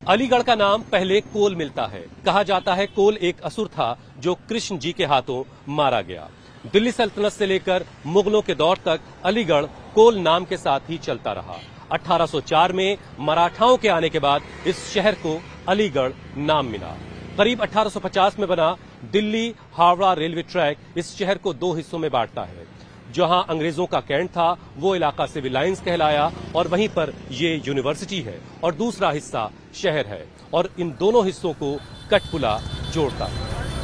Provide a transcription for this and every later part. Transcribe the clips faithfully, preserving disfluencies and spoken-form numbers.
अलीगढ़ का नाम पहले कोल मिलता है। कहा जाता है कोल एक असुर था जो कृष्ण जी के हाथों मारा गया। दिल्ली सल्तनत से लेकर मुगलों के दौर तक अलीगढ़ कोल नाम के साथ ही चलता रहा। अठारह सौ चार में मराठाओं के आने के बाद इस शहर को अलीगढ़ नाम मिला। करीब अठारह सौ पचास में बना दिल्ली हावड़ा रेलवे ट्रैक इस शहर को दो हिस्सों में बांटता है। जहां अंग्रेजों का कैंट था वो इलाका सिविल लाइंस कहलाया और वहीं पर ये यूनिवर्सिटी है और दूसरा हिस्सा शहर है और इन दोनों हिस्सों को कठपुला जोड़ता है।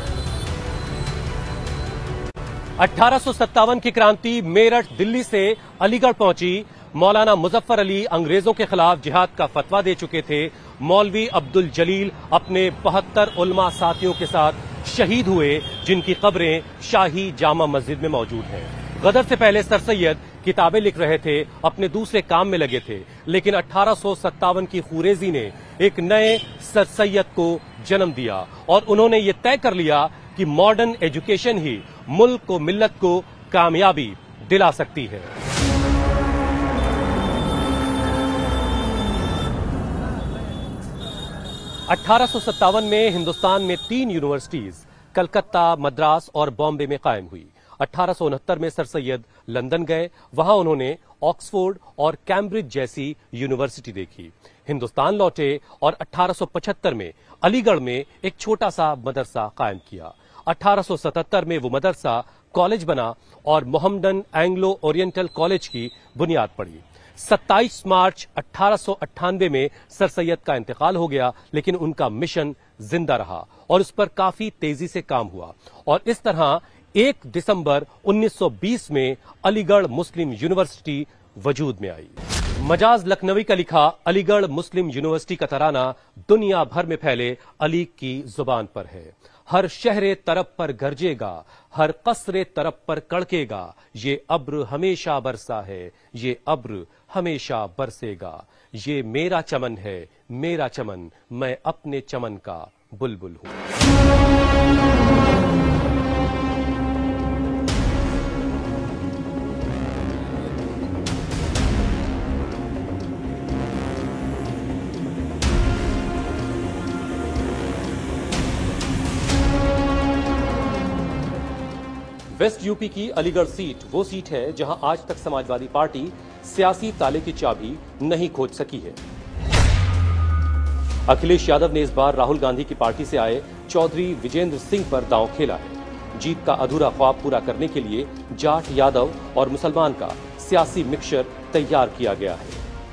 अठारह सौ सत्तावन की क्रांति मेरठ दिल्ली से अलीगढ़ पहुंची। मौलाना मुजफ्फर अली अंग्रेजों के खिलाफ जिहाद का फतवा दे चुके थे। मौलवी अब्दुल जलील अपने बहत्तर उलमा साथियों के साथ शहीद हुए, जिनकी कब्रें शाही जामा मस्जिद में मौजूद हैं। गदर से पहले सर सैयद किताबें लिख रहे थे, अपने दूसरे काम में लगे थे, लेकिन अठारह सौ सत्तावन की खुरेजी ने एक नए सर सैयद को जन्म दिया और उन्होंने ये तय कर लिया कि मॉडर्न एजुकेशन ही मुल्क को मिल्लत को कामयाबी दिला सकती है। अठारह सौ सत्तावन में हिंदुस्तान में तीन यूनिवर्सिटीज कलकत्ता, मद्रास और बॉम्बे में कायम हुई। अठारह सौ उनहत्तर में सर सैयद लंदन गए। वहां उन्होंने ऑक्सफोर्ड और कैम्ब्रिज जैसी यूनिवर्सिटी देखी। हिंदुस्तान लौटे और अठारह सौ पचहत्तर में अलीगढ़ में एक छोटा सा मदरसा कायम किया। अठारह सौ सतहत्तर में वो मदरसा कॉलेज बना और मोहम्मदन एंग्लो ओरिएंटल कॉलेज की बुनियाद पड़ी। सत्ताईस मार्च अठारह सौ अट्ठानवे में सर सैयद का इंतकाल हो गया, लेकिन उनका मिशन जिंदा रहा और उस पर काफी तेजी से काम हुआ और इस तरह एक दिसंबर उन्नीस सौ बीस में अलीगढ़ मुस्लिम यूनिवर्सिटी वजूद में आई। मजाज लखनवी का लिखा अलीगढ़ मुस्लिम यूनिवर्सिटी का तराना दुनिया भर में फैले अली की जुबान पर है। हर शहरे तरफ पर गरजेगा, हर कसरे तरफ पर कड़केगा, ये अब्र हमेशा बरसा है, ये अब्र हमेशा बरसेगा। ये मेरा चमन है, मेरा चमन, मैं अपने चमन का बुलबुल हूं। वेस्ट यूपी की अलीगढ़ सीट वो सीट है जहां आज तक समाजवादी पार्टी सियासी ताले की चाबी नहीं खोज सकी है। अखिलेश यादव ने इस बार राहुल गांधी की पार्टी से आए चौधरी विजेंद्र सिंह पर दांव खेला है। जीत का अधूरा ख्वाब पूरा करने के लिए जाट, यादव और मुसलमान का सियासी मिक्सचर तैयार किया गया है।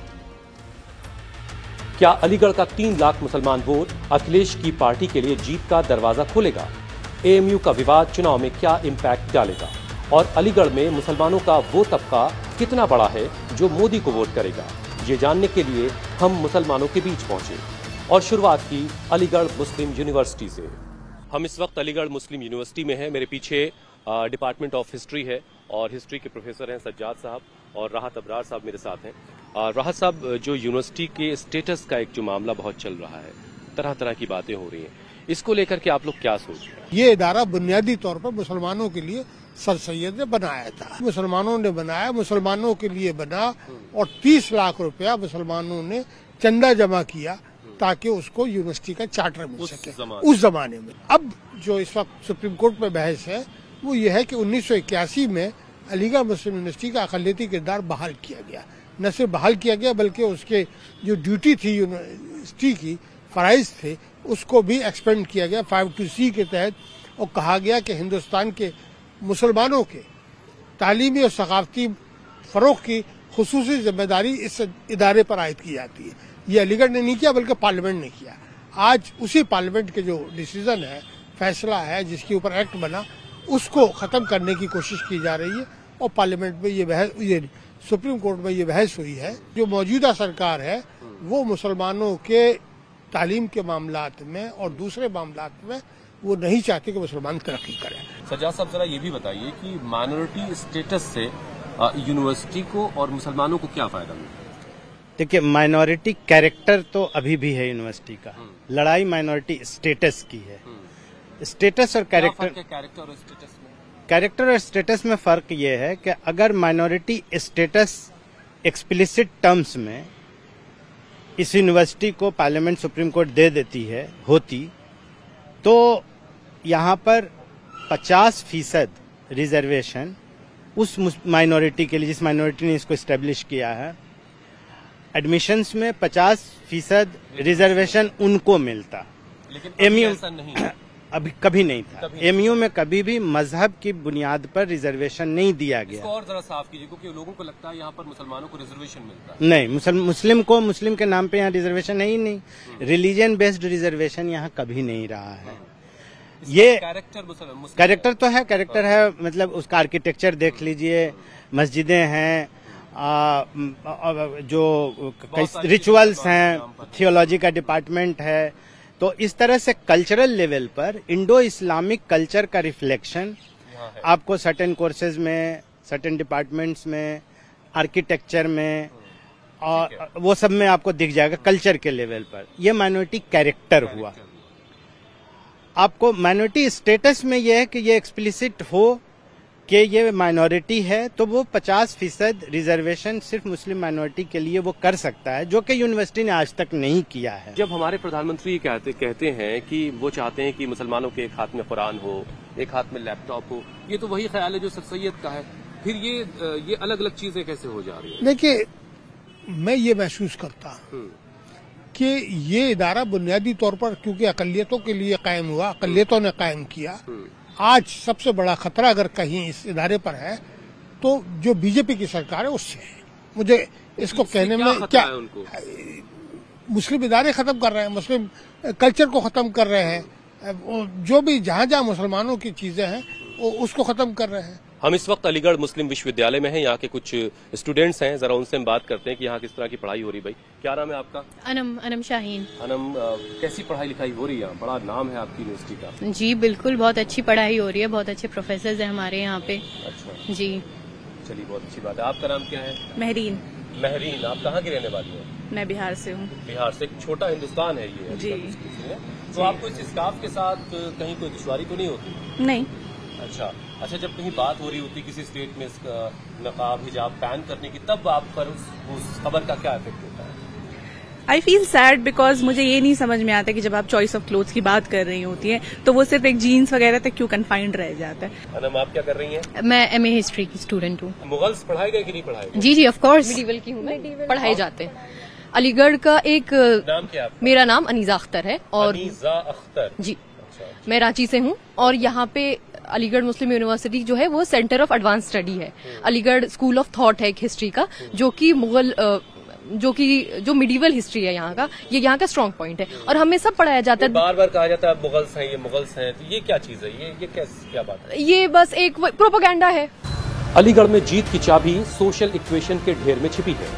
क्या अलीगढ़ का तीन लाख मुसलमान वोट अखिलेश की पार्टी के लिए जीत का दरवाजा खोलेगा? एएमयू का विवाद चुनाव में क्या इंपैक्ट डालेगा? और अलीगढ़ में मुसलमानों का वो तबका कितना बड़ा है जो मोदी को वोट करेगा? ये जानने के लिए हम मुसलमानों के बीच पहुंचे और शुरुआत की अलीगढ़ मुस्लिम यूनिवर्सिटी से। हम इस वक्त अलीगढ़ मुस्लिम यूनिवर्सिटी में हैं। मेरे पीछे डिपार्टमेंट ऑफ हिस्ट्री है और हिस्ट्री के प्रोफेसर हैं सज्जाद साहब और राहत अबरार साहब मेरे साथ हैं। राहत साहब, जो यूनिवर्सिटी के स्टेटस का एक जो मामला बहुत चल रहा है, तरह तरह की बातें हो रही हैं, इसको लेकर के आप लोग क्या सोच रहे हैं? ये इदारा बुनियादी तौर पर मुसलमानों के लिए सर सैयद ने बनाया था। मुसलमानों ने बनाया, मुसलमानों के लिए बना और तीस लाख रुपया मुसलमानों ने चंदा जमा किया ताकि उसको यूनिवर्सिटी का चार्टर मिल सके उस जमाने में। अब जो इस वक्त सुप्रीम कोर्ट में बहस है वो ये है कि उन्नीस सौ इक्यासी में अलीगढ़ मुस्लिम यूनिवर्सिटी का अक़लियती किरदार बहाल किया गया। न सिर्फ बहाल किया गया बल्कि उसके जो ड्यूटी थी यूनिवर्सिटी की, फराइज थे, उसको भी एक्सपेंड किया गया फाइव टू सी के तहत और कहा गया कि हिंदुस्तान के मुसलमानों के तालीमी और सकाफती फरोग की खुसूसी जिम्मेदारी इस इदारे पर आयद की जाती है। ये अलीगढ़ ने नहीं किया बल्कि पार्लियामेंट ने किया। आज उसी पार्लियामेंट के जो डिसीजन है, फैसला है, जिसके ऊपर एक्ट बना, उसको खत्म करने की कोशिश की जा रही है और पार्लियामेंट में ये बहस, ये सुप्रीम कोर्ट में ये बहस हुई है। जो मौजूदा सरकार है वो मुसलमानों के तालीम के मामलात में और दूसरे मामलात में वो नहीं चाहते कि मुसलमान तरक्की करें। सज्जाद साहब, जरा ये भी बताइए कि माइनॉरिटी स्टेटस से यूनिवर्सिटी को और मुसलमानों को क्या फायदा मिलता है? देखिए, माइनॉरिटी कैरेक्टर तो अभी भी है यूनिवर्सिटी का, लड़ाई माइनॉरिटी स्टेटस की है। स्टेटस और कैरेक्टर कैरेक्टर और स्टेटस में कैरेक्टर और स्टेटस में फर्क ये है कि अगर माइनॉरिटी स्टेटस एक्सप्लिसिट टर्म्स में इस यूनिवर्सिटी को पार्लियामेंट सुप्रीम कोर्ट दे देती है होती तो यहाँ पर पचास फीसद रिजर्वेशन उस माइनॉरिटी के लिए जिस माइनॉरिटी ने इसको एस्टेब्लिश किया है, एडमिशन्स में पचास फीसद रिजर्वेशन उनको मिलता। लेकिन एमयू ऐसा नहीं अभी कभी नहीं था। एमयू में कभी भी मजहब की बुनियाद पर रिजर्वेशन नहीं दिया गया। इसको और जरा साफ कीजिए, क्योंकि लोगों को लगता है यहाँ पर मुसलमानों को रिजर्वेशन मिलता है। नहीं, मुसल, मुस्लिम को मुस्लिम के नाम पे यहाँ रिजर्वेशन है ही नहीं। रिलीजन बेस्ड रिजर्वेशन यहाँ कभी नहीं रहा है। ये कैरेक्टर कैरेक्टर तो है, कैरेक्टर है मतलब उसका आर्किटेक्चर देख लीजिए, मस्जिदें हैं, आ, जो रिचुअल्स हैं, थियोलॉजी का डिपार्टमेंट है। तो इस तरह से कल्चरल लेवल पर इंडो इस्लामिक कल्चर का रिफ्लेक्शन आपको सर्टेन कोर्सेज में, सर्टेन डिपार्टमेंट्स में, आर्किटेक्चर में और वो सब में आपको दिख जाएगा कल्चर के लेवल पर। ये माइनॉरिटी कैरेक्टर हुआ। आपको माइनॉरिटी स्टेटस में यह है कि ये एक्सप्लिसिट हो कि ये माइनॉरिटी है, तो वो पचास फीसद रिजर्वेशन सिर्फ मुस्लिम माइनॉरिटी के लिए वो कर सकता है, जो कि यूनिवर्सिटी ने आज तक नहीं किया है। जब हमारे प्रधानमंत्री कहते कहते हैं कि वो चाहते हैं कि मुसलमानों के एक हाथ में कुरान हो, एक हाथ में लैपटॉप हो, ये तो वही ख्याल है जो सर सैयद का है। फिर ये ये अलग अलग चीजें कैसे हो जा रही है? देखिए, मैं ये महसूस करता हूँ कि ये इदारा बुनियादी तौर पर क्योंकि अकलियतों के लिए कायम हुआ, अकलियतों ने कायम किया। आज सबसे बड़ा खतरा अगर कहीं इस इदारे पर है तो जो बीजेपी की सरकार है उससे है। मुझे इसको कहने में क्या, क्या उनको? मुस्लिम इदारे खत्म कर रहे हैं, मुस्लिम कल्चर को खत्म कर रहे हैं, जो भी जहाँ जहाँ मुसलमानों की चीजें हैं वो उसको खत्म कर रहे हैं। हम इस वक्त अलीगढ़ मुस्लिम विश्वविद्यालय में हैं। यहाँ के कुछ स्टूडेंट्स हैं, जरा उनसे हम बात करते हैं कि यहाँ किस तरह की पढ़ाई हो रही। भाई, क्या नाम है आपका? अनम अनम शाहीन। अनम, कैसी पढ़ाई लिखाई हो रही है यहाँ? बड़ा नाम है आपकी यूनिवर्सिटी का। जी बिल्कुल, बहुत अच्छी पढ़ाई हो रही है, बहुत अच्छे प्रोफेसर हैं हमारे यहाँ पे। अच्छा जी, चलिए बहुत अच्छी बात है। आपका नाम क्या है? महरीन। महरीन, आप कहाँ की रहने वाली हैं? मैं बिहार से हूँ। बिहार से। एक छोटा हिंदुस्तान है ये जी। तो आपको इस स्टाफ के साथ कहीं कोई दुश्वारी तो नहीं होती? नहीं। अच्छा अच्छा, जब कहीं बात हो रही होती किसी स्टेट में इसका नकाब हिजाब बैन करने की, तब आप पर उस, उस खबर का क्या इफेक्ट होता है? आई फील सैड बिकॉज मुझे ये नहीं समझ में आता कि जब आप चॉइस ऑफ क्लोथ्स की बात कर रही होती है तो वो सिर्फ एक जीन्स वगैरह तक क्यों कन्फाइंड रह जाता है। अनम, आप क्या कर रही हैं? मैं एमए हिस्ट्री की स्टूडेंट हूँ। मुगल्स पढ़ाए गए कि नहीं पढ़ाए गए? जी जी, ऑफ कोर्स मिडीवल की हूँ मैं, पढ़ाए जाते हैं। अलीगढ़ का एक नाम क्या? मेरा नाम अनीजा अख्तर है। और अनीजा अख्तर जी, मैं रांची से हूँ और यहाँ पे अलीगढ़ मुस्लिम यूनिवर्सिटी जो है वो सेंटर ऑफ एडवांस स्टडी है। अलीगढ़ स्कूल ऑफ थॉट है एक हिस्ट्री का, जो कि मुगल जो कि जो मिडीवल हिस्ट्री है यहाँ का, ये यहाँ का स्ट्रॉन्ग पॉइंट है और हमें सब पढ़ाया जाता है। बार बार कहा जाता है मुगल्स हैं, ये मुगल्स हैं, तो ये क्या चीज है? ये ये क्या क्या बात है? ये बस एक प्रोपेगेंडा है। अलीगढ़ में जीत की चाबी सोशल इक्वेशन के ढेर में छिपी है।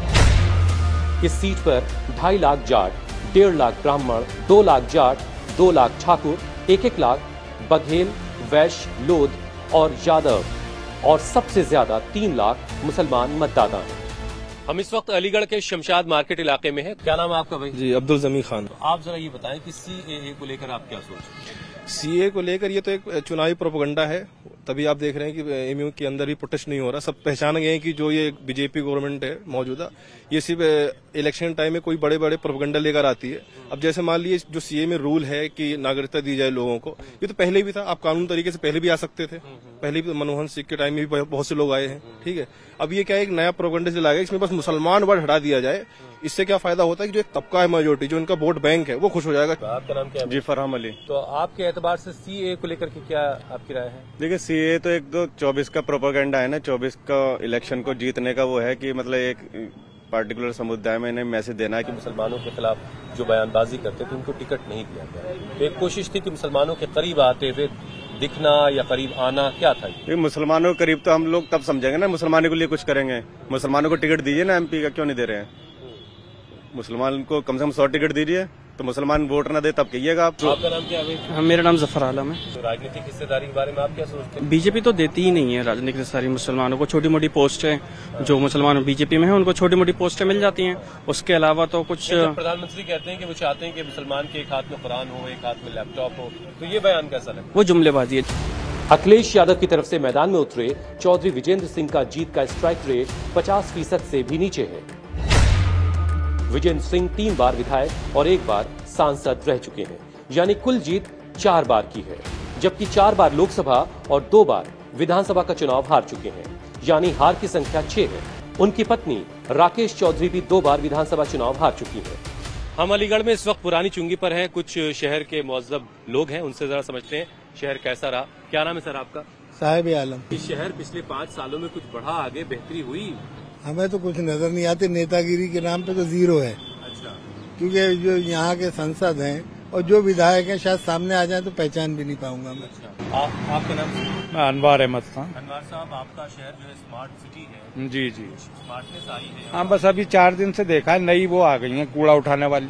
इस सीट पर ढाई लाख जाट, डेढ़ लाख ब्राह्मण, दो लाख जाट, दो लाख ठाकुर, एक एक लाख बघेल, वैश्य, लोध और यादव और सबसे ज्यादा तीन लाख मुसलमान मतदाता हैं। हम इस वक्त अलीगढ़ के शमशाद मार्केट इलाके में हैं। क्या नाम है आपका भाई? जी, अब्दुल जमी खान। आप जरा ये बताएं कि सीएए को लेकर आप क्या सोचते हैं? सीए को लेकर ये तो एक चुनावी प्रोपेगेंडा है, तभी आप देख रहे हैं कि एमयू के अंदर भी प्रोटेस्ट नहीं हो रहा। सब पहचान गए हैं कि जो ये बीजेपी गवर्नमेंट है मौजूदा, ये सिर्फ इलेक्शन टाइम में कोई बड़े बड़े प्रोपेगेंडा लेकर आती है। अब जैसे मान लीजिए जो सीए में रूल है कि नागरिकता दी जाए लोगों को, ये तो पहले भी था। आप कानून तरीके से पहले भी आ सकते थे, पहले भी मनमोहन सिंह के टाइम में भी बहुत से लोग आए हैं, ठीक है। अब ये क्या है, एक नया प्रोपेगेंडा से लाया, इसमें बस मुसलमान वर्ड हटा दिया जाए। इससे क्या फायदा होता है कि जो एक तबका है मेजोरिटी, जो इनका वोट बैंक है, वो खुश हो जाएगा। आपका नाम क्या है? जी, फरहाम अली। तो आपके एतबार से सीए को लेकर के क्या आपकी राय है? देखिए, सीए तो एक दो चौबीस का प्रोपेगेंडा है ना, चौबीस का इलेक्शन को जीतने का वो है कि मतलब एक पार्टिकुलर समुदाय में इन्हें मैसेज देना है कि मुसलमानों के खिलाफ जो बयानबाजी करते थे उनको टिकट नहीं दिया गया। तो एक कोशिश थी कि मुसलमानों के करीब आते हुए दिखना या करीब आना, क्या था ये? मुसलमानों के करीब तो हम लोग तब समझेंगे ना, मुसलमानों के लिए कुछ करेंगे। मुसलमानों को टिकट दीजिए ना, एमपी का क्यों नहीं दे रहे हैं? मुसलमान को कम से कम सौ टिकट दीजिए, तो मुसलमान वोट ना दे तब कहिएगा आप। आपका नाम क्या है? हाँ, मेरा नाम जफर आलम है। तो राजनीतिक हिस्सेदारी के बारे में आप क्या सोचते हैं? बीजेपी तो देती ही नहीं है राजनीतिक हिस्सेदारी मुसलमानों को। छोटी मोटी पोस्टें जो मुसलमान बीजेपी में है उनको छोटी मोटी पोस्टें मिल जाती हैं, उसके अलावा तो कुछ। प्रधानमंत्री कहते हैं कि वो चाहते हैं कि मुसलमान के एक हाथ में कुरान हो, एक हाथ में लैपटॉप हो, तो ये बयान कैसा लगता है? वो जुमलेबाजी है। अखिलेश यादव की तरफ से मैदान में उतरे चौधरी विजेंद्र सिंह का जीत का स्ट्राइक रेट पचास फीसद से भी नीचे है। विजेंद्र सिंह तीन बार विधायक और एक बार सांसद रह चुके हैं, यानी कुल जीत चार बार की है, जबकि चार बार लोकसभा और दो बार विधानसभा का चुनाव हार चुके हैं, यानी हार की संख्या छह है। उनकी पत्नी राकेश चौधरी भी दो बार विधानसभा चुनाव हार चुकी है। हम अलीगढ़ में इस वक्त पुरानी चुंगी पर हैं, कुछ शहर के मुअज्जब लोग हैं, उनसे जरा समझते हैं शहर कैसा रहा। क्या नाम है सर आपका? साहिब आलम। इस शहर पिछले पाँच सालों में कुछ बढ़ा, आगे बेहतरी हुई? हमें तो कुछ नजर नहीं आती, नेतागिरी के नाम पे तो जीरो है। अच्छा। क्योंकि जो यहाँ के सांसद हैं और जो विधायक हैं शायद सामने आ जाए तो पहचान भी नहीं पाऊंगा मैं। अच्छा। आप, आपका नाम? मैं अनवार अहमद खान। अनवार साहब, आपका शहर जो है स्मार्ट सिटी है। जी जी, स्मार्टनेस आई है? हाँ, बस अभी चार दिन से देखा है, नई वो आ गई हैं कूड़ा उठाने वाली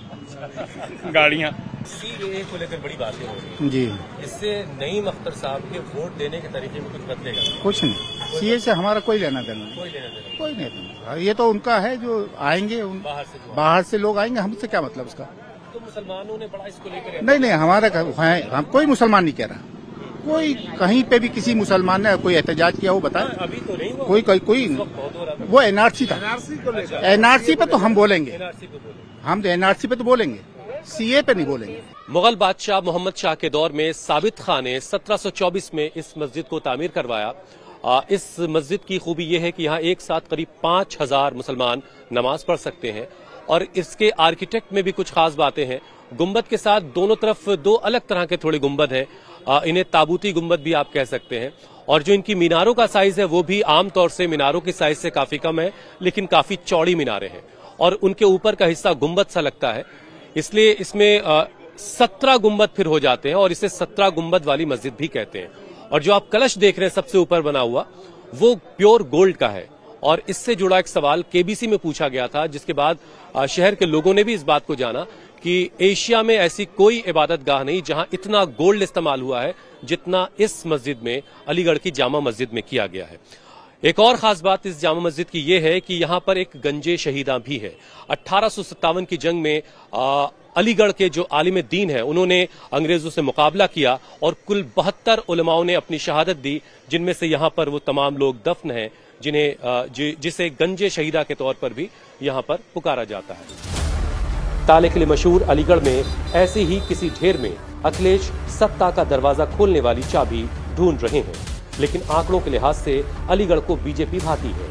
गाड़ियाँ। सीएए को लेकर बड़ी बातें हो रही हैं। जी, इससे नईम अख्तर साहब के वोट देने के तरीके में कुछ बदलेगा? कुछ नहीं, सीए से हमारा कोई लेना देना नहीं, कोई लेना देना कोई नहीं देना। ये तो उनका है, जो आएंगे उन, बाहर से जो बाहर से लोग आएंगे, हमसे क्या मतलब उसका। तो मुसलमानों ने बड़ा इसको लेकर नहीं नहीं, हमारा है, हम कोई मुसलमान नहीं कह रहा, कोई कहीं पे भी किसी मुसलमान ने कोई एहतजाज किया हो बताए? अभी तो नहीं हुआ। कोई कोई कोई वो एनआरसी था, एनआरसी पे तो हम बोलेंगे, हम तो एनआरसी पे तो बोलेंगे, सीए पे नहीं बोलेंगे। मुगल बादशाह मोहम्मद शाह के दौर में साबित खान ने सत्रह सौ चौबीस में इस मस्जिद को तामीर करवाया। आ, इस मस्जिद की खूबी यह है कि यहाँ एक साथ करीब पांच हजार मुसलमान नमाज पढ़ सकते हैं और इसके आर्किटेक्ट में भी कुछ खास बातें हैं। गुंबद के साथ दोनों तरफ दो अलग तरह के थोड़े गुंबद हैं, आ, इन्हें ताबूती गुंबद भी आप कह सकते हैं। और जो इनकी मीनारों का साइज है वो भी आमतौर से मीनारों की साइज से काफी कम है, लेकिन काफी चौड़ी मीनारें हैं और उनके ऊपर का हिस्सा गुंबद सा लगता है, इसलिए इसमें सत्रह गुंबद फिर हो जाते हैं और इसे सत्रह गुंबद वाली मस्जिद भी कहते हैं। और जो आप कलश देख रहे हैं सबसे ऊपर बना हुआ, वो प्योर गोल्ड का है। और इससे जुड़ा एक सवाल केबीसी में पूछा गया था, जिसके बाद शहर के लोगों ने भी इस बात को जाना कि एशिया में ऐसी कोई इबादत गाह नहीं जहां इतना गोल्ड इस्तेमाल हुआ है जितना इस मस्जिद में, अलीगढ़ की जामा मस्जिद में किया गया है। एक और खास बात इस जामा मस्जिद की यह है कि यहाँ पर एक गंजे शहीदा भी है। अठारह सौ सत्तावन की जंग में आ, अलीगढ़ के जो आलिम दीन है उन्होंने अंग्रेजों से मुकाबला किया और कुल बहत्तर उलमाओं ने अपनी शहादत दी, जिनमें से यहाँ पर वो तमाम लोग दफन हैं जिन्हें जि, जिसे गंजे शहीदा के तौर पर भी यहाँ पर पुकारा जाता है। ताले के लिए मशहूर अलीगढ़ में ऐसे ही किसी ढेर में अखिलेश सत्ता का दरवाजा खोलने वाली चाबी ढूंढ रहे हैं, लेकिन आंकड़ों के लिहाज से अलीगढ़ को बीजेपी भाती है।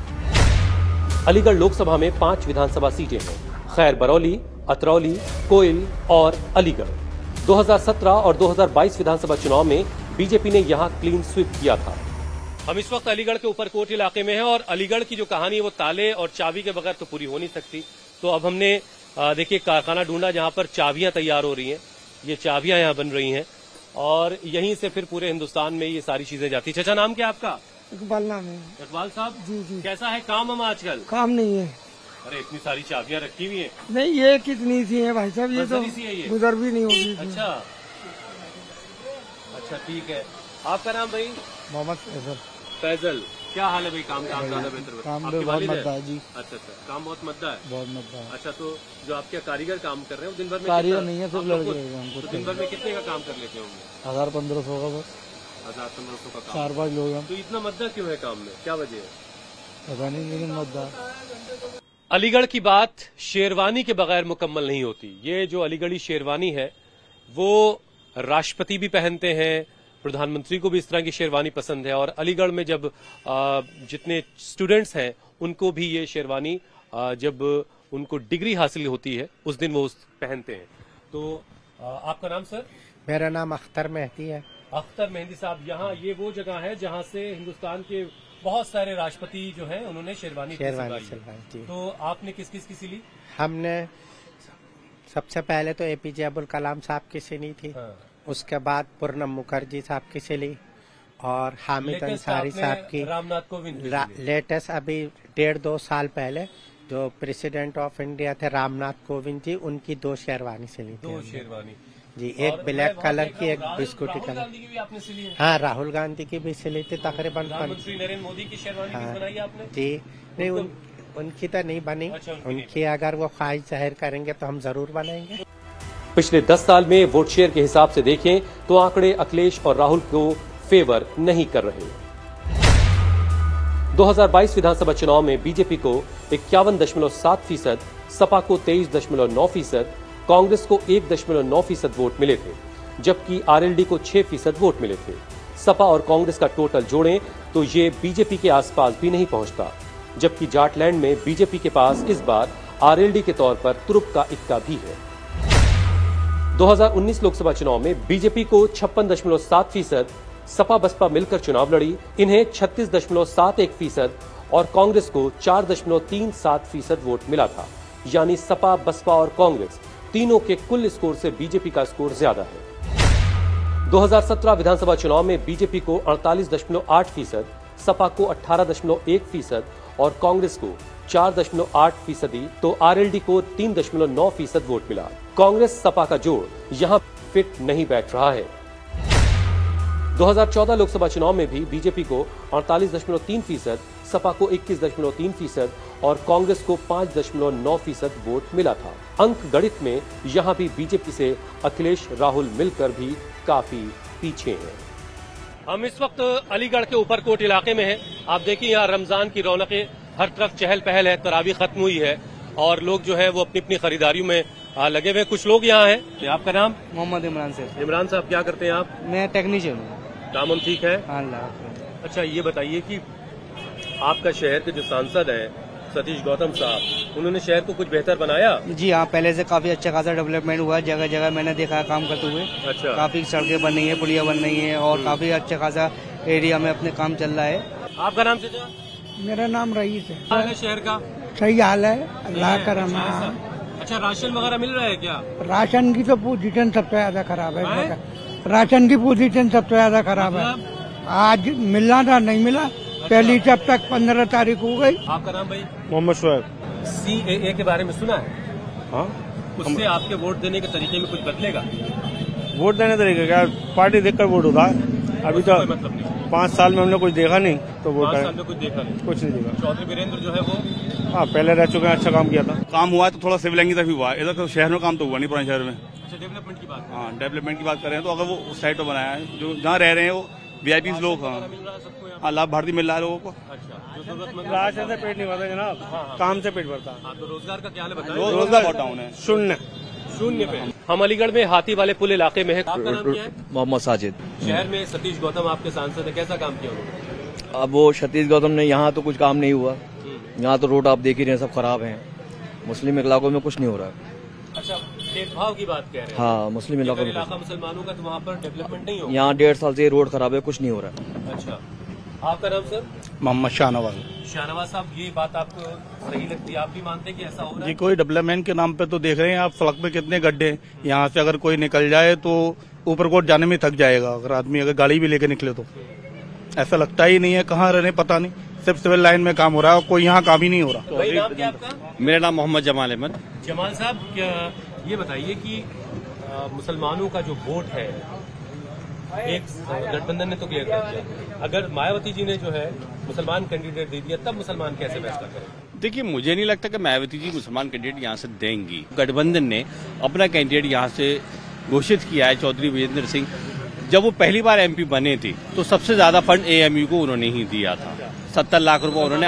अलीगढ़ लोकसभा में पांच विधानसभा सीटें हैं, खैर बरौली, अतरौली, कोइल और अलीगढ़। दो हज़ार सत्रह और दो हज़ार बाईस विधानसभा चुनाव में बीजेपी ने यहां क्लीन स्वीप किया था। हम इस वक्त अलीगढ़ के ऊपरकोट इलाके में हैं और अलीगढ़ की जो कहानी है वो ताले और चाबी के बगैर तो पूरी हो नहीं सकती। तो अब हमने देखिए कारखाना ढूंढा जहां पर चाबियां तैयार हो रही हैं, ये चाबियां यहां बन रही हैं और यहीं से फिर पूरे हिंदुस्तान में ये सारी चीजें जाती। चाचा नाम क्या आपका? इकबाल नाम है। इकबाल साहब जी जी। कैसा है काम हम आजकल? काम नहीं है। अरे इतनी सारी चाबियां रखी हुई हैं। नहीं, ये कितनी सी है भाई साहब, ये तो ये? गुजर भी नहीं होगी। अच्छा अच्छा ठीक है। आपका नाम भाई? मोहम्मद फैजल। फैजल, क्या हाल है भाई? काम काम ज्यादा बेहतर? काम बहुत मद्दा है जी। अच्छा अच्छा, काम बहुत मद्दा है। बहुत मद्दा है। अच्छा, तो जो आपके कारीगर काम कर रहे हैं वो दिन भर में? कारीगर नहीं है, सब लड़के हमको। तो दिन भर में कितने का काम कर लेते होंगे? हजार पंद्रह सौ का बस। हजार पंद्रह सौ का काम? चार पाँच लोग हैं। तो इतना मद्दा क्यों है काम में, क्या वजह है? पता नहीं, लेकिन मद्दा। अलीगढ़ की बात शेरवानी के बगैर मुकम्मल नहीं होती। ये जो अलीगढ़ी शेरवानी है वो राष्ट्रपति भी पहनते हैं, प्रधानमंत्री को भी इस तरह की शेरवानी पसंद है और अलीगढ़ में जब आ, जितने स्टूडेंट्स हैं उनको भी ये शेरवानी आ, जब उनको डिग्री हासिल होती है उस दिन वो पहनते हैं। तो आ, आपका नाम सर? मेरा नाम अख्तर मेहदी है। अख्तर मेहदी साहब, यहाँ ये वो जगह है जहाँ से हिंदुस्तान के बहुत सारे राष्ट्रपति जो हैं उन्होंने शेरवानी शेरवानी सिलवाई। तो आपने किस किस की सिली? हमने सबसे पहले तो एपीजे अब्दुल कलाम साहब की सिली थी। हाँ। उसके बाद पूर्णम मुखर्जी साहब की सिली और हामिद अंसारी साहब की। रामनाथ कोविंद लेटेस्ट अभी डेढ़ दो साल पहले जो प्रेसिडेंट ऑफ इंडिया थे रामनाथ कोविंद जी, उनकी दो शेरवानी सिली थी। दो शेरवानी जी, एक ब्लैक कलर की, एक बिस्कुटी कलर। हाँ, राहुल गांधी की भी सिली थी तकरीबन। प्रधानमंत्री नरेंद्र मोदी की शेरवानी हाँ, बनाई आपने? जी नहीं, उन, उनकी तो नहीं बनी। अच्छा, उनकी, उनकी अगर वो ख्वाहिश जाहिर करेंगे तो हम जरूर बनाएंगे। पिछले दस साल में वोट शेयर के हिसाब से देखें तो आंकड़े अखिलेश और राहुल को फेवर नहीं कर रहे। दो हज़ार बाईस विधानसभा चुनाव में बीजेपी को इक्यावन दशमलव सात फीसद सपा को तेईस दशमलव नौ फीसद, कांग्रेस को एक दशमलव नौ फीसद वोट मिले थे, जबकि आरएलडी को छह फीसद वोट मिले थे। सपा और कांग्रेस का टोटल जोड़ें तो ये बीजेपी के आसपास भी नहीं पहुंचता, जबकि जाटलैंड में बीजेपी के पास इस बार आरएलडी के तौर पर तुरुप का इक्का भी है। दो हज़ार उन्नीस लोकसभा चुनाव में बीजेपी को छप्पन दशमलव सात फीसद, सपा बसपा मिलकर चुनाव लड़ी, इन्हें छत्तीस दशमलव सात एक फीसद और कांग्रेस को चार दशमलव तीन सात फीसद वोट मिला था। यानी सपा, बसपा और कांग्रेस तीनों के कुल स्कोर से बीजेपी का स्कोर ज्यादा है। दो हज़ार सत्रह विधानसभा चुनाव में बीजेपी को अड़तालीस दशमलव आठ फीसद, सपा को अठारह दशमलव एक फीसद और कांग्रेस को चार दशमलव आठ फीसदी तो आरएलडी को तीन दशमलव नौ फीसद वोट मिला। कांग्रेस सपा का जोड़ यहां फिट नहीं बैठ रहा है। दो हज़ार चौदह लोकसभा चुनाव में भी बीजेपी को अड़तालीस दशमलव तीन फीसद, सपा को इक्कीस दशमलव तीन फीसद और कांग्रेस को पांच दशमलव नौ फीसद वोट मिला था। अंक गणित में यहां भी बीजेपी से अखिलेश राहुल मिलकर भी काफी पीछे हैं। हम इस वक्त अलीगढ़ के ऊपरकोट इलाके में हैं। आप देखिए यहाँ रमजान की रौनकें, हर तरफ चहल पहल है, तरावी खत्म हुई है और लोग जो है वो अपनी अपनी खरीदारियों में लगे हुए। कुछ लोग यहाँ हैं। तो आपका नाम? मोहम्मद इमरान से। इमरान साहब, क्या करते हैं आप? मैं टेक्नीशियन हूँ। काम हम ठीक है? अल्लाह। अच्छा, ये बताइए कि आपका शहर के जो सांसद हैं सतीश गौतम साहब, उन्होंने शहर को कुछ बेहतर बनाया? जी हाँ, पहले से काफी अच्छा खासा डेवलपमेंट हुआ है। जगह जगह मैंने देखा है काम करते हुए। अच्छा। काफी सड़कें बन रही है, पुलिया बन रही है और काफी अच्छा खासा एरिया में अपने काम चल रहा है। आपका नाम चाचा? मेरा नाम रईस है। हाल है शहर का? सही हाल है, अल्लाह का रहम। अच्छा, राशन वगैरह मिल रहा है क्या? राशन की तो पोजीशन सबसे ज्यादा खराब है। राशन की पोजीशन सबसे ज्यादा खराब है। आज मिलना था, नहीं मिला। पहली जब तक पंद्रह तारीख हो गई। आपका नाम भाई? मोहम्मद शुएब। सीएए के बारे में सुना है? हाँ। उससे आपके वोट देने के तरीके में कुछ बदलेगा? वोट देने तरीके क्या, पार्टी देखकर वोट होता है। अभी तो मतलब नहीं, पाँच साल में हमने कुछ देखा नहीं तो वोट पाँच साल में कुछ देखा नहीं, कुछ नहीं देखा। चौधरी वीरेंद्र जो है वो हाँ पहले रह चुके हैं, अच्छा काम किया था। काम हुआ है तो थोड़ा सिविल लाइन की तरफ ही हुआ है, इधर तो शहर में काम तो हुआ नहीं पुराने शहर में। अच्छा, डेवलपमेंट की बात? हाँ, डेवलपमेंट की बात करें तो अगर वो उस साइड पर बनाया है, जो जहाँ रह रहे हैं वो वीआईपी लोग, हाँ लाभ भारती मिल रहा है लोगों को। अच्छा, राशन से पेट नहीं भरता जनाब, काम से पेट भरता है। तो रोजगार का क्या हाल है बताएं? रोजगार बहुत डाउन है, शून्य शून्य पे। हम अलीगढ़ में हाथी वाले पुल इलाके में है। आपका नाम क्या है? मोहम्मद साजिद। शहर में सतीश गौतम आपके सांसद है, कैसा काम किया उन्होंने? अब वो सतीश गौतम ने यहाँ तो कुछ काम नहीं हुआ, यहाँ तो रोड आप देख ही रहे हैं सब खराब हैं। मुस्लिम इलाकों में कुछ नहीं हो रहा है। अच्छा, भेदभाव की बात कह रहे हैं? हाँ, मुस्लिम इलाकों में इलाका मुसलमानों का, तो वहाँ पर डेवलपमेंट नहीं हो? यहाँ डेढ़ साल से रोड खराब है, कुछ नहीं हो रहा है। अच्छा, आपका नाम सर? मोहम्मद शाहनवाज। शाहनवाज साहब, ये बात आपको सही लगती है? आप भी मानते हैं कि ऐसा हो रहा है? जी, कोई डेवलपमेंट के नाम पे तो देख रहे हैं आप, सड़क पे कितने गड्ढे हैं। यहाँ से अगर कोई निकल जाए तो ऊपरकोट जाने में थक जाएगा, अगर आदमी अगर गाड़ी भी लेके निकले तो। ऐसा लगता ही नहीं है कहाँ रहने पता नहीं, सिर्फ सिविल लाइन में काम हो रहा है, कोई यहाँ काम ही नहीं हो रहा। भाई, नाम क्या आपका? मेरा नाम मोहम्मद जमाल अहमद। जमाल साहब, क्या ये बताइए कि आ, मुसलमानों का जो वोट है, एक गठबंधन ने तो क्लियर कर दिया, अगर मायावती जी ने जो है मुसलमान कैंडिडेट दे दिया तब मुसलमान कैसे फैसला करें? देखिए, मुझे नहीं लगता कि मायावती जी मुसलमान कैंडिडेट यहाँ से देंगी। गठबंधन ने अपना कैंडिडेट यहाँ से घोषित किया है, चौधरी वीरेंद्र सिंह। जब वो पहली बार एमपी बने थे तो सबसे ज्यादा फंड एएमयू को उन्होंने ही दिया था, सत्तर लाख रुपए उन्होंने।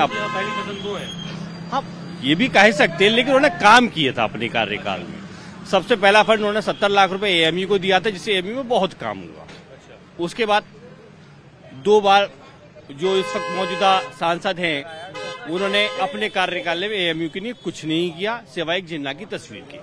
हाँ, ये भी कह सकते हैं, लेकिन उन्होंने काम किया था अपने कार्यकाल में। सबसे पहला फंड उन्होंने सत्तर लाख रुपए एएमयू को दिया था, जिससे एएमयू में बहुत काम हुआ। उसके बाद दो बार जो इस वक्त मौजूदा सांसद हैं, उन्होंने अपने कार्यकाल में एएमयू के लिए कुछ नहीं किया सिवाय एक जिन्ना की तस्वीर की।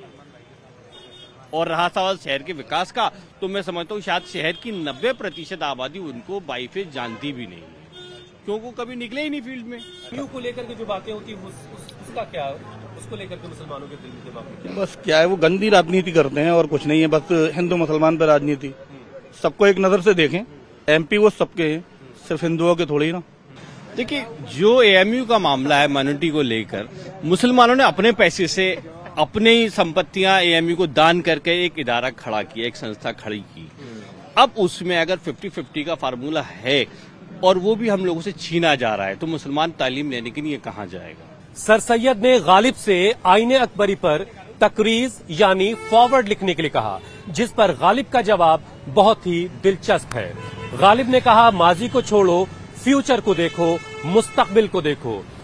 और रहा सवाल शहर के विकास का, तो मैं समझता हूँ शायद शहर की नब्बे प्रतिशत आबादी उनको बाईफेज जानती भी नहीं, क्योंकि कभी निकले ही नहीं फील्ड में। एएमयू को लेकर के जो बातें होती है, उस, उस, उसका क्या, उसको लेकर के मुसलमानों के दिल में दिमाग में क्या? बस क्या है, वो गंदी राजनीति करते हैं और कुछ नहीं है, बस हिंदू मुसलमान पर राजनीति। सबको एक नजर से देखें, एमपी वो सबके हैं, सिर्फ हिंदुओं के थोड़ी ना। देखिए, जो एएमयू का मामला है माइनॉरिटी को लेकर, मुसलमानों ने अपने पैसे से अपने ही संपत्तियां एएमयू को दान करके एक इदारा खड़ा किया, एक संस्था खड़ी की। अब उसमें अगर फिफ्टी फिफ्टी का फार्मूला है और वो भी हम लोगों से छीना जा रहा है, तो मुसलमान तालीम लेने के लिए कहाँ जाएगा? सर सैयद ने गालिब से आईने अकबरी पर तकरीज यानी फॉरवर्ड लिखने के लिए कहा, जिस पर गालिब का जवाब बहुत ही दिलचस्प है। गालिब ने कहा, माजी को छोड़ो, फ्यूचर को देखो, मुस्तकबिल को देखो।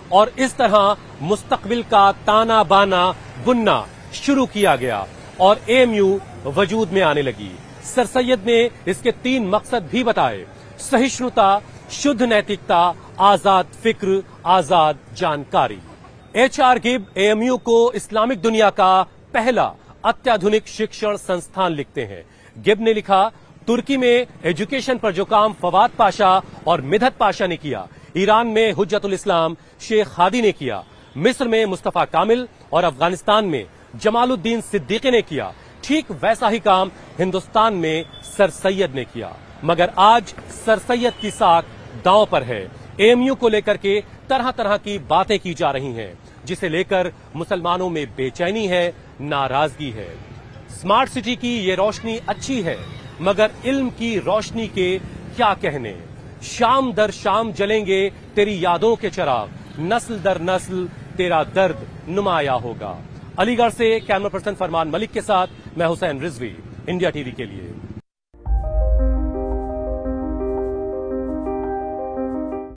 और इस तरह मुस्तकबिल का ताना बाना बुनना शुरू किया गया और एएमयू वजूद में आने लगी। सर सैयद ने इसके तीन मकसद भी बताए: सहिष्णुता, शुद्ध नैतिकता, आजाद फिक्र, आजाद जानकारी। एच आर गिब एएमयू को इस्लामिक दुनिया का पहला अत्याधुनिक शिक्षण संस्थान लिखते हैं। गिब ने लिखा, तुर्की में एजुकेशन पर जो काम फवाद पाशा और मिधत पाशा ने किया, ईरान में हुज्जतुल इस्लाम शेख हादी ने किया, मिस्र में मुस्तफा कामिल और अफगानिस्तान में जमालुद्दीन सिद्दीकी ने किया, ठीक वैसा ही काम हिंदुस्तान में सर सैयद ने किया। मगर आज सर सैयद की साख दांव पर है। एएमयू को लेकर के तरह तरह की बातें की जा रही हैं, जिसे लेकर मुसलमानों में बेचैनी है, नाराजगी है। स्मार्ट सिटी की ये रोशनी अच्छी है, मगर इल्म की रोशनी के क्या कहने। शाम दर शाम जलेंगे तेरी यादों के चिराग, नस्ल दर नस्ल तेरा दर्द नुमाया होगा। अलीगढ़ से कैमरा पर्सन फरमान मलिक के साथ मैं हुसैन रिजवी, इंडिया टीवी के लिए।